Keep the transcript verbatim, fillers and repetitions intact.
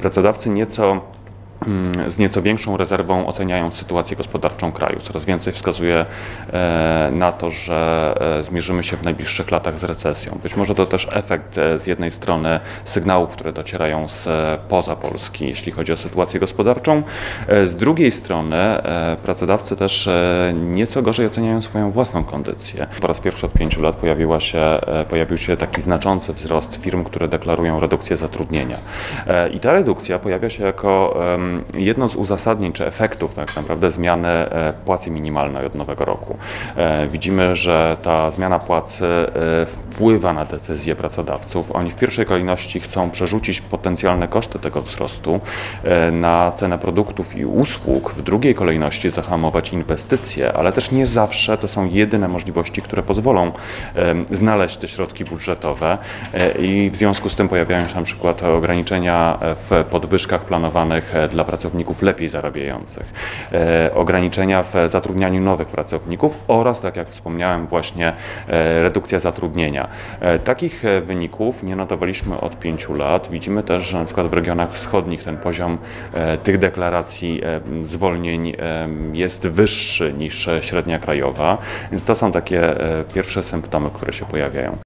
pracodawcy nieco z nieco większą rezerwą oceniają sytuację gospodarczą kraju. Coraz więcej wskazuje na to, że zmierzymy się w najbliższych latach z recesją. Być może to też efekt z jednej strony sygnałów, które docierają spoza Polski, jeśli chodzi o sytuację gospodarczą. Z drugiej strony pracodawcy też nieco gorzej oceniają swoją własną kondycję. Po raz pierwszy od pięciu lat pojawiła się, pojawił się taki znaczący wzrost firm, które deklarują redukcję zatrudnienia. I ta redukcja pojawia się jako jedno z uzasadnień czy efektów tak naprawdę zmiany płacy minimalnej od nowego roku. Widzimy, że ta zmiana płacy wpływa na decyzje pracodawców. Oni w pierwszej kolejności chcą przerzucić potencjalne koszty tego wzrostu na cenę produktów i usług, w drugiej kolejności zahamować inwestycje, ale też nie zawsze to są jedyne możliwości, które pozwolą znaleźć te środki budżetowe i w związku z tym pojawiają się na przykład ograniczenia w podwyżkach planowanych dla pracowników lepiej zarabiających, e, ograniczenia w zatrudnianiu nowych pracowników oraz, tak jak wspomniałem, właśnie e, redukcja zatrudnienia. E, takich wyników nie notowaliśmy od pięciu lat. Widzimy też, że na przykład w regionach wschodnich ten poziom e, tych deklaracji e, zwolnień e, jest wyższy niż średnia krajowa, więc to są takie e, pierwsze symptomy, które się pojawiają.